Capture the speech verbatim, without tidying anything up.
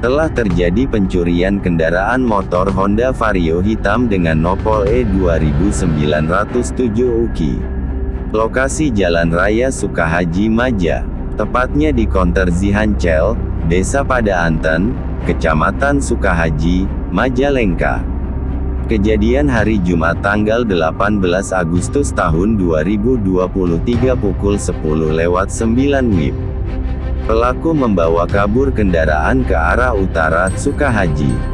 telah terjadi pencurian kendaraan motor Honda Vario hitam dengan nopol E dua sembilan nol tujuh U K I. Lokasi Jalan Raya Sukahaji Maja, tepatnya di Konter Zihancel, Desa Padaanten, Kecamatan Sukahaji, Majalengka. Kejadian hari Jumat tanggal delapan belas Agustus tahun dua ribu dua puluh tiga pukul sepuluh lewat sembilan W I B. Pelaku membawa kabur kendaraan ke arah utara, Sukahaji.